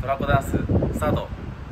ラコダンススタート。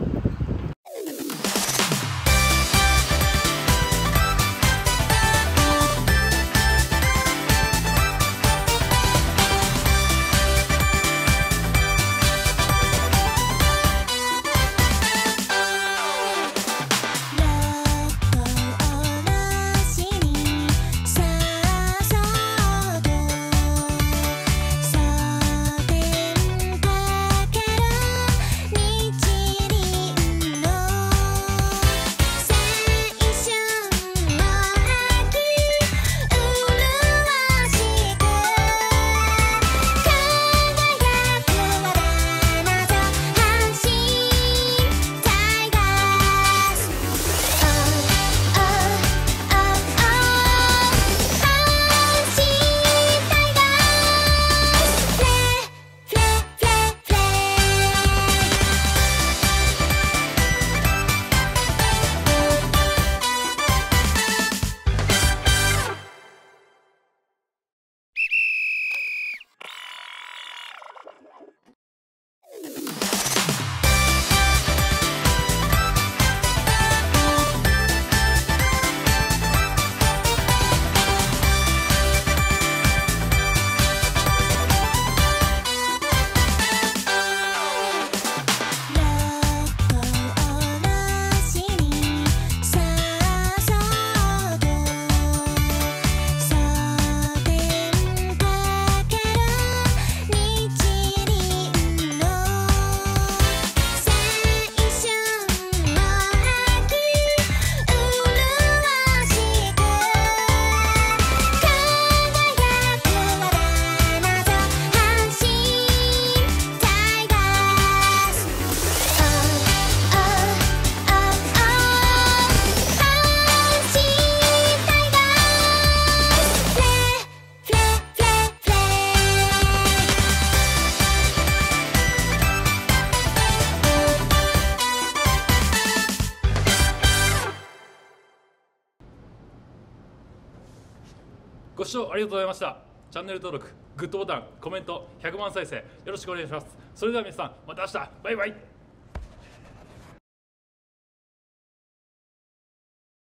ご視聴ありがとうございました。チャンネル登録、グッドボタン、コメント、100万再生よろしくお願いします。それでは皆さん、また明日、バイバイ。